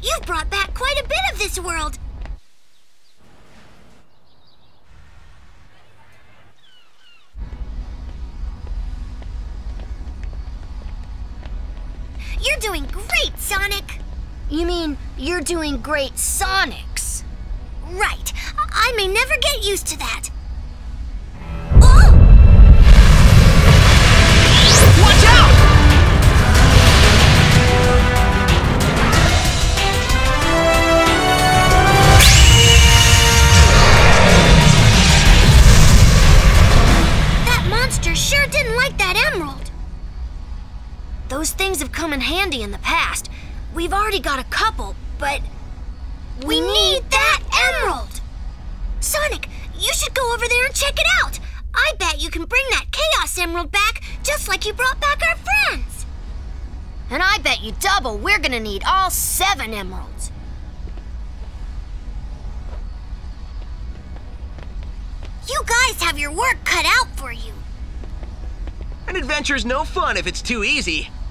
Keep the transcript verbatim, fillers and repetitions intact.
You've brought back quite a bit of this world. You're doing great, Sonic. You mean you're doing great, Sonics? Right. I may never get used to that. Oh! Watch out! That monster sure didn't like that emerald. Those things have come in handy in the past. We've already got a couple, but... We need that emerald! Sonic, you should go over there and check it out. I bet you can bring that Chaos Emerald back just like you brought back our friends. And I bet you double we're gonna need all seven emeralds. You guys have your work cut out for you. An adventure's no fun if it's too easy.